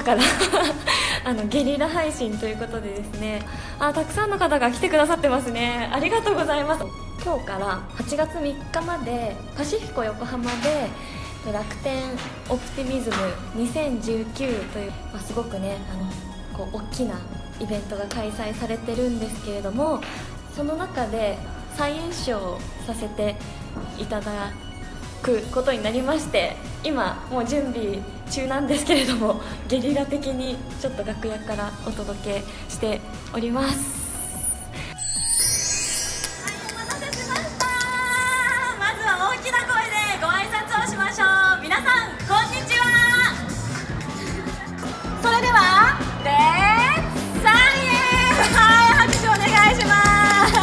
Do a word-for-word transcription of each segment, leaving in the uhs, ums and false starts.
からあのゲリラ配信ということでですね、あ、たくさんの方が来てくださってますね。ありがとうございます。今日からはちがつみっかまでパシフィコ横浜で楽天オプティミズムにせんじゅうきゅうという、まあ、すごくねあのこう大きなイベントが開催されてるんですけれども、その中でサイエンスショーをさせていただくことになりまして、今もう準備中なんですけれども、ゲリラ的にちょっと楽屋からお届けしております。はい、お待たせしました。まずは大きな声でご挨拶をしましょう。皆さんこんにちは。それではレッツサイエンス、はい、拍手お願いします。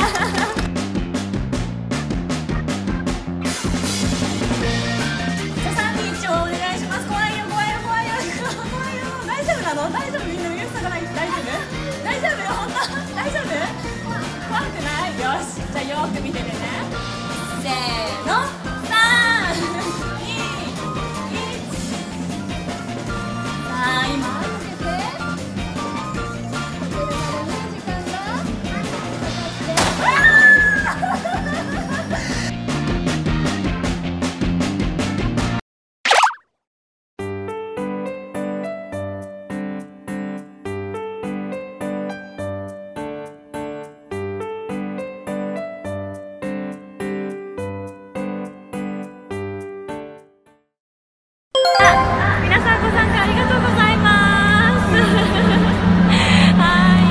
大丈夫、みんな許したから大丈夫大丈夫よ、本当大丈夫、怖くない？よし、じゃあよく見ててね。せーの、さん、に、いち。さあ、今合わせてホテルまでね、時間がかかって皆さんご参加ありがとうございますはい、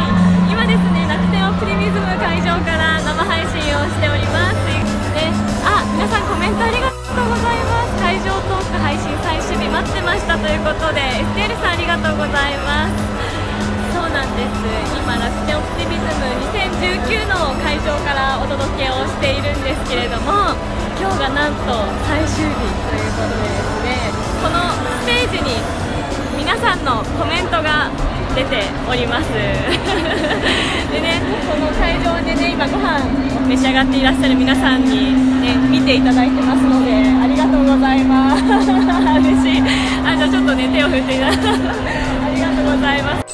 今ですね、楽天オプティミズム会場から生配信をしておりますで、あ、皆さんコメントありがとうございます。会場トーク配信最終日待ってましたということで、 エスティーエル さんありがとうございます。そうなんです、今楽天オプティミズムにせんじゅうきゅうの会場からお届けをしているんですけれども、今日がなんと最終日ということでですね、このステージに皆さんのコメントが出ておりますでね、この会場でね、今ご飯召し上がっていらっしゃる皆さんに、ね、見ていただいてますので、ありがとうございます嬉しい。あ、じゃあちょっとね、手を振っていただいてありがとうございます。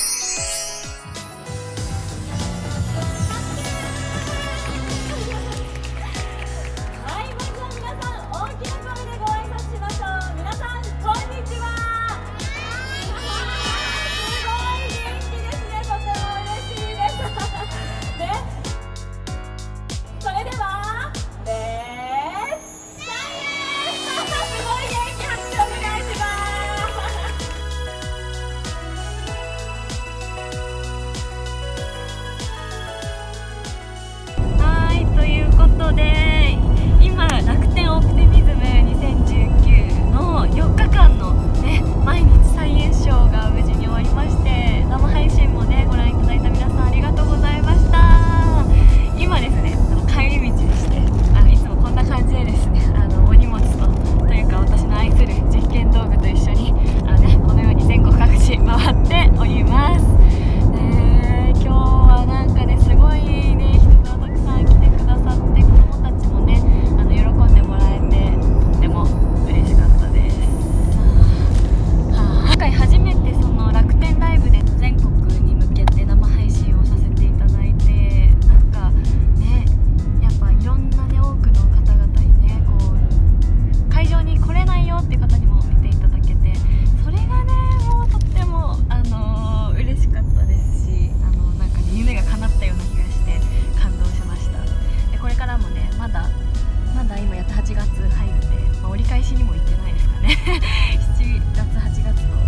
で今、楽天オプティミズムにせんじゅうきゅうのよっかかんの、ね、毎日サイエンスショーが無事に終わりまして、生配信もねご覧いただいた皆さんありがとうございました。今ですね、あの帰り道でして、あのいつもこんな感じでですね、あのお荷物とというか私の愛する実験道具と一緒にあの、ね、このように全国各地回っております。ね、今日はなんかね、すごいね、人がたくさん来てくださって、子供たちもね、あの喜んでもらえてとっても嬉しかったです。はあ、今回初めてその楽天ライブで全国に向けて生配信をさせていただいて、なんかね、やっぱいろんなね、多くの方々にね、こう会場に来れないよっていう方にも見ていただけて、それがね、もうとってもあのー、嬉しかったですし、あのなんかね、夢が叶ったような気がして感動しました。でこれからもね、まだまだ今やっとはちがつ入って、まあ、折り返しにも行ってないですかねしちがつはちがつと